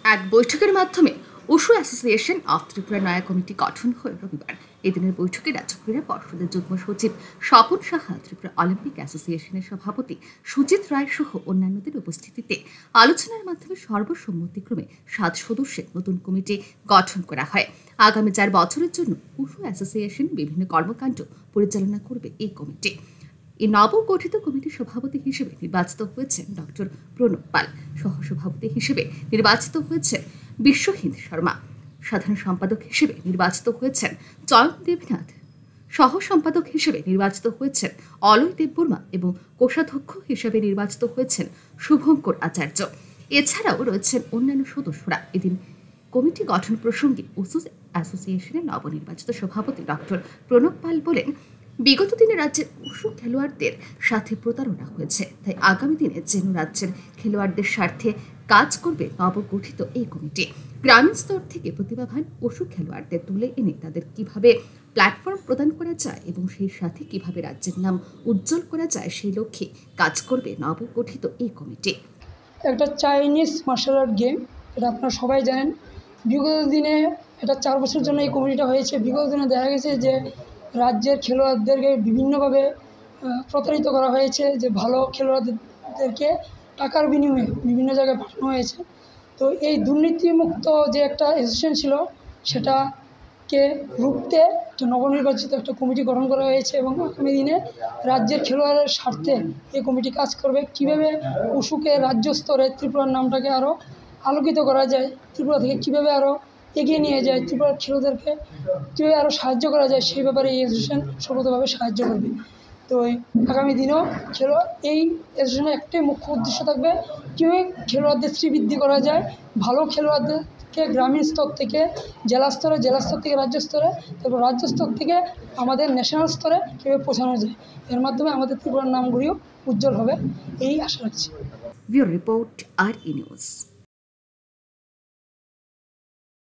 এক বৈঠকের মাধ্যমে উশু অ্যাসোসিয়েশন অফ ত্রিপুরা নয়া কমিটি গঠন হয় রবিবার। এদিনের বৈঠকে রাজ্য ক্রীড়া পর্ষদের যুগ্ম সচিব স্বপন সাহা, ত্রিপুরা অলিম্পিক অ্যাসোসিয়েশনের সভাপতি সুজিত রায় সহ অন্যান্যদের উপস্থিতিতে আলোচনার মাধ্যমে সর্বসম্মতিক্রমে 7 সদস্যের নতুন কমিটি গঠন করা হয়। আগামী 4 বছরের জন্য উশু অ্যাসোসিয়েশন বিভিন্ন কর্মকাণ্ড পরিচালনা করবে এই কমিটি। এই নবগঠিত কমিটির সভাপতি হিসেবে নির্বাচিত হয়েছেন ডক্টর প্রণব পাল, সহসভাপতি হিসেবে নির্বাচিত হয়েছেন বিশ্ব হিন্দ শর্মা, সাধারণ সম্পাদক হিসেবে নির্বাচিত হয়েছেন চয়ন দেবনাথ, সহ সম্পাদক হিসেবে নির্বাচিত হয়েছেন অলয় দেববর্মা এবং কোষাধ্যক্ষ হিসেবে নির্বাচিত হয়েছেন শুভঙ্কর আচার্য। এছাড়াও রয়েছেন অন্যান্য সদস্যরা। এদিন কমিটি গঠন প্রসঙ্গে উশু অ্যাসোসিয়েশনের নবনির্বাচিত সভাপতি ডক্টর প্রণব পাল বলেন, বিগত দিনে রাজ্যের উশু খেলোয়াড়দের সাথে প্রতারণা হয়েছে, তাই আগামী দিনে যেন রাজ্যের খেলোয়াড়দের স্বার্থে কাজ করবে নবগঠিত এই কমিটি। গ্রামীণ স্তর থেকে প্রতিভাবান উশু খেলোয়াড়দের তুলে এনে তাদের কিভাবে প্ল্যাটফর্ম প্রদান করা যায় এবং সেই সাথে কিভাবে রাজ্যের নাম উজ্জ্বল করা যায় সেই লক্ষ্যে কাজ করবে নবগঠিত এই কমিটি। একটা চাইনিজ মার্শাল আর্ট গেম, এটা আপনারা সবাই জানেন। বিগত দিনে এটা 4 বছরের জন্য এই কমিটিটা হয়েছে। বিগত দিনে দেখা গেছে যে রাজ্যের খেলোয়াড়দেরকে বিভিন্নভাবে প্রতারিত করা হয়েছে, যে ভালো খেলোয়াড়দেরকে টাকার বিনিময়ে বিভিন্ন জায়গায় পাঠানো হয়েছে। তো এই দুর্নীতিমুক্ত যে একটা অ্যাসোসিয়েশন ছিল, সেটাকে রুখতে একটা নবনির্বাচিত একটা কমিটি গঠন করা হয়েছে এবং আগামী দিনে রাজ্যের খেলোয়াড়ের স্বার্থে এই কমিটি কাজ করবে। কীভাবে উশুকে রাজ্য স্তরে ত্রিপুরার নামটাকে আরও আলোকিত করা যায়, ত্রিপুরা থেকে কীভাবে আরও এগিয়ে নিয়ে যায়, ত্রিপুরার খেলোয়াড়দেরকে কীভাবে আরও সাহায্য করা যায়, সেই ব্যাপারে এই অ্যাসোসিয়েশন সর্বতভাবে সাহায্য করবে। তো আগামী দিনেও এই অ্যাসোসিয়েশনের একটাই মুখ্য উদ্দেশ্য থাকবে, কীভাবে খেলোয়াড়দের শ্রীবৃদ্ধি করা যায়, ভালো খেলোয়াড়দেরকে গ্রামীণ স্তর থেকে জেলা স্তরে, জেলা স্তর থেকে রাজ্য স্তরে, তারপর রাজ্য স্তর থেকে আমাদের ন্যাশনাল স্তরে কীভাবে পৌঁছানো যায়, এর মাধ্যমে আমাদের ত্রিপুরার নামগুলিও উজ্জ্বল হবে, এই আশা রাখছি। Bureau report, RE news.